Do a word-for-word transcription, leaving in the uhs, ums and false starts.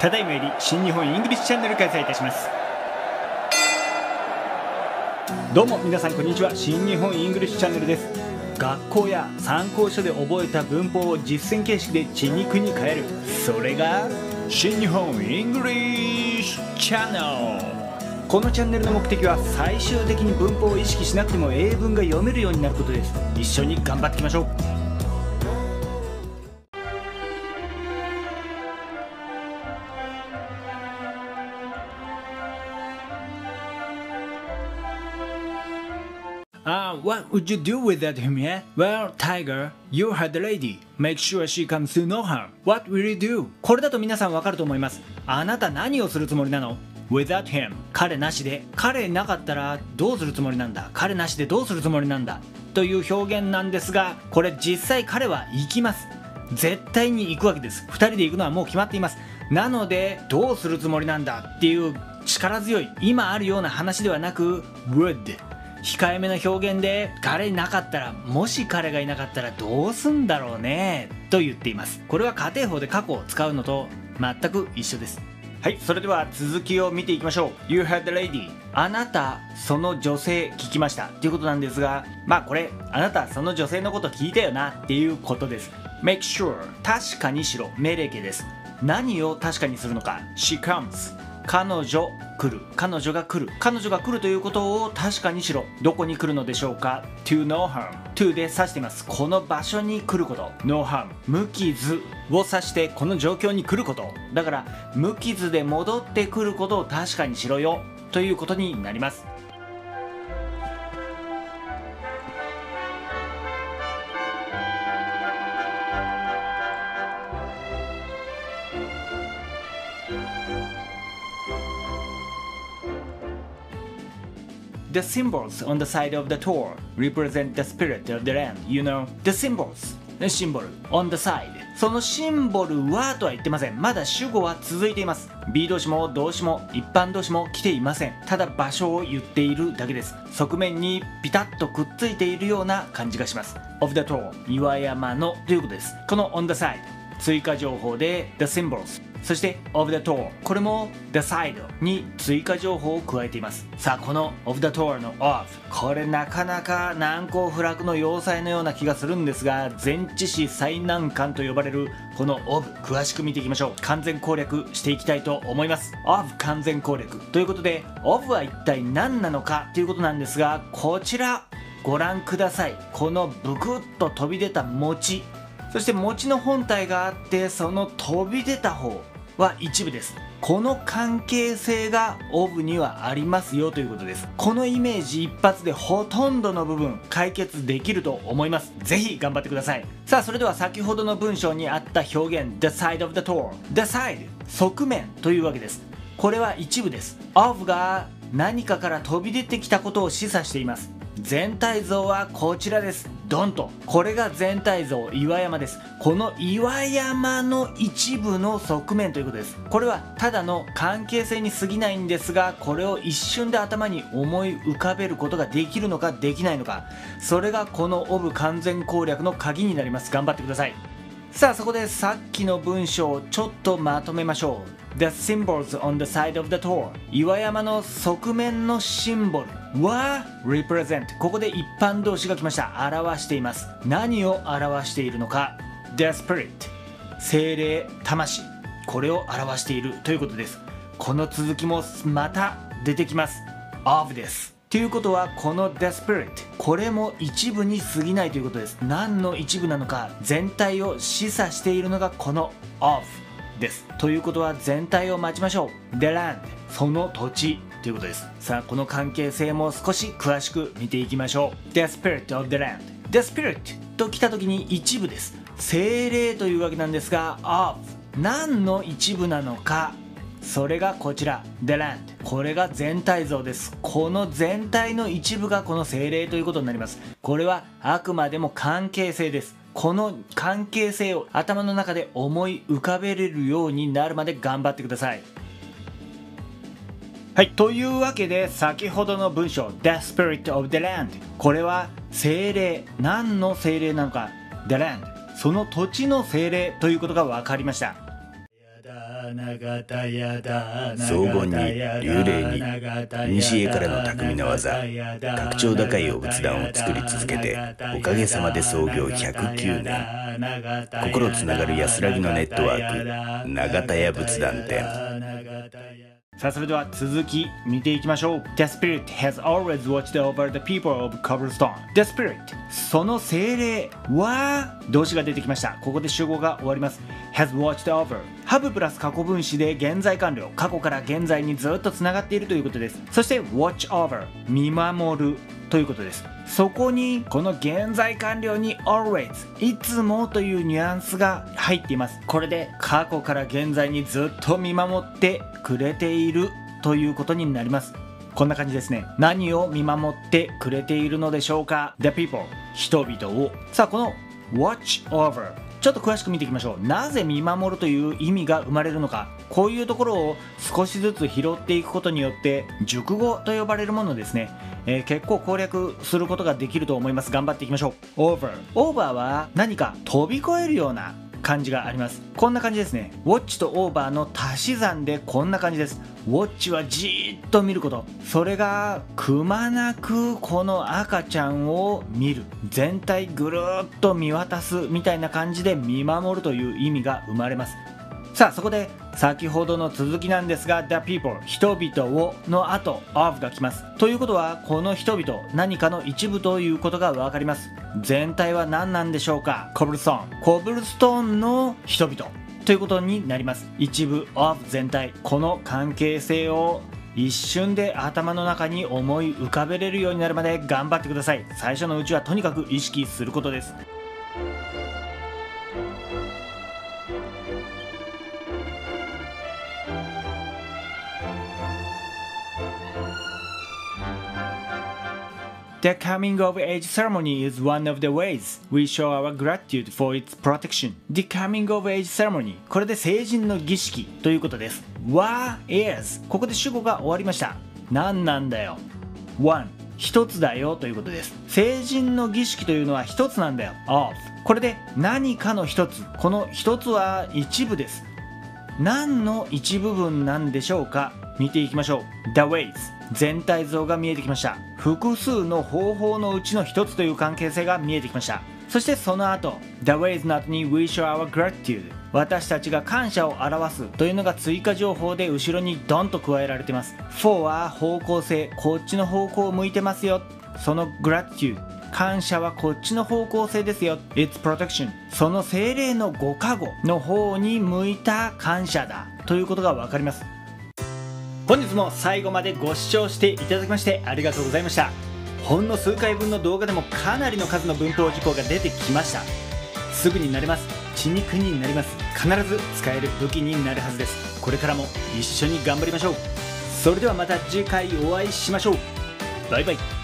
ただいまより新日本イングリッシュチャンネル開催いたします。どうも皆さんこんにちは。新日本イングリッシュチャンネルです。学校や参考書で覚えた文法を実践形式で血肉に変える、それが新日本イングリッシュチャンネル。このチャンネルの目的は最終的に文法を意識しなくても英文が読めるようになることです。一緒に頑張っていきましょう。Ah, what would you do without him, yeah? Well, Tiger, you heard the lady. Make sure she comes to no harm. What will you do? これだと皆さんわかると思います。あなた何をするつもりなの？ Without him. 彼なしで。彼なかったらどうするつもりなんだ？彼なしでどうするつもりなんだ？という表現なんですが、これ実際彼は行きます。絶対に行くわけです。ふたりで行くのはもう決まっています。なので、どうするつもりなんだっていう力強い、今あるような話ではなく、would。控えめな表現で、彼いなかったら、もし彼がいなかったらどうすんだろうねと言っています。これは家庭法で過去を使うのと全く一緒です。はい、それでは続きを見ていきましょう。 You heard the lady. あなたその女性聞きましたということなんですが、まあこれあなたその女性のこと聞いたよなっていうことです。 Make sure 確かにしろ、命令形です。何を確かにするのか。 She comes 彼女来る、彼女が来る、彼女が来るということを確かにしろ。どこに来るのでしょうか。 to no harm to で指しています。この場所に来ること。 no harm 無傷を指してこの状況に来ることだから、無傷で戻ってくることを確かにしろよということになります。The symbols on the side of the door represent the spirit of the land, you know. The symbols, シンボル on the side。 そのシンボルはとは言ってません。まだ主語は続いています。 B 動詞も動詞も一般動詞も来ていません。ただ場所を言っているだけです。側面にピタッとくっついているような感じがします。 of the door 岩山のということです。この on the side 追加情報で the symbols、そして of the tour これも the side に追加情報を加えています。さあこの of the tour の of これなかなか難攻不落の要塞のような気がするんですが、前置詞最難関と呼ばれるこの of 詳しく見ていきましょう。完全攻略していきたいと思います。 of 完全攻略ということで of は一体何なのかということなんですが、こちらご覧ください。このブクッと飛び出た餅、そして餅の本体があって、その飛び出た方は一部です。この関係性が of にはありますよということです。このイメージ一発でほとんどの部分解決できると思います。ぜひ頑張ってください。さあそれでは先ほどの文章にあった表現 the side of the door、 the side 側面というわけです。これは一部です。 of が何かから飛び出てきたことを示唆しています。全体像はこちらです。ドンとこれが全体像、岩山です。この岩山の一部の側面ということです。これはただの関係性に過ぎないんですが、これを一瞬で頭に思い浮かべることができるのかできないのか、それがこの of 完全攻略の鍵になります。頑張ってください。さあそこでさっきの文章をちょっとまとめましょう。 The symbols on the side of the door 岩山の側面のシンボルは represent ここで一般動詞が来ました。表しています。何を表しているのか。 The spirit 精霊、魂、これを表しているということです。この続きもまた出てきます。 of ですということは、この The Spirit これも一部に過ぎないということです。何の一部なのか、全体を示唆しているのがこの of です。ということは全体を待ちましょう。 The land その土地ということです。さあこの関係性も少し詳しく見ていきましょう。 The Spirit of the land、 The Spirit と来た時に一部です。精霊というわけなんですが、 of 何の一部なのか、それがこちら The land これが全体像です。この全体の一部がこの精霊ということになります。これはあくまでも関係性です。この関係性を頭の中で思い浮かべれるようになるまで頑張ってください。はい、というわけで先ほどの文章 The Spirit of the Land これは精霊、何の精霊なのか。 The land その土地の精霊ということが分かりました。 荘厳に流麗に古からの匠の技、格調高いお仏壇を作り続けておかげさまで創業ひゃくきゅうねん、心つながる安らぎのネットワーク、長田屋仏壇店。 さあそれでは続き見ていきましょう。 The Spirit has always watched over the people of Cobblestone. The Spirit その精霊は動詞が出てきました。ここで主語が終わります。 has watched over have プラス過去分詞で現在完了、過去から現在にずっとつながっているということです。そして watch over 見守るということです。そこにこの現在完了に always いつもというニュアンスが入っています。これで過去から現在にずっと見守ってくれているということになります。こんな感じですね。何を見守ってくれているのでしょうか。 The people 人々を。さあこの watch overちょっと詳しく見ていきましょう。なぜ見守るという意味が生まれるのか、こういうところを少しずつ拾っていくことによって熟語と呼ばれるものですね、えー、結構攻略することができると思います。頑張っていきましょう。 over over は何か飛び越えるような感じがあります。こんな感じですね。 watch と over の足し算でこんな感じです。 watch はじーっと見ること、それがくまなくこの赤ちゃんを見る、全体ぐるーっと見渡すみたいな感じで見守るという意味が生まれます。さあそこで先ほどの続きなんですが The people 人々をの後 of が来ます。ということはこの人々何かの一部ということが分かります。全体は何なんでしょうか。コブルストーンコブルストーンの人々ということになります。一部 of 全体、この関係性を一瞬で頭の中に思い浮かべれるようになるまで頑張ってください。最初のうちはとにかく意識することです。The coming of age ceremony is one of the ways we show our gratitude for its protection. The coming of age ceremony これで成人の儀式ということです。は is ここで主語が終わりました。何なんだよ。one 一つだよということです。成人の儀式というのは一つなんだよ。of これで何かの一つ、この一つは一部です。何の一部分なんでしょうか。見ていきましょう。 The ways 全体像が見えてきました。複数の方法のうちの一つという関係性が見えてきました。そしてその後 The ways の後に We show our gratitude 私たちが感謝を表すというのが追加情報で後ろにドンと加えられています。 For は方向性、こっちの方向を向いてますよ。その gratitude 感謝はこっちの方向性ですよ。 It's protection その精霊のご加護の方に向いた感謝だということが分かります。本日も最後までご視聴していただきましてありがとうございました。ほんの数回分の動画でもかなりの数の文法事項が出てきました。すぐになれます。血肉になります。必ず使える武器になるはずです。これからも一緒に頑張りましょう。それではまた次回お会いしましょう。バイバイ。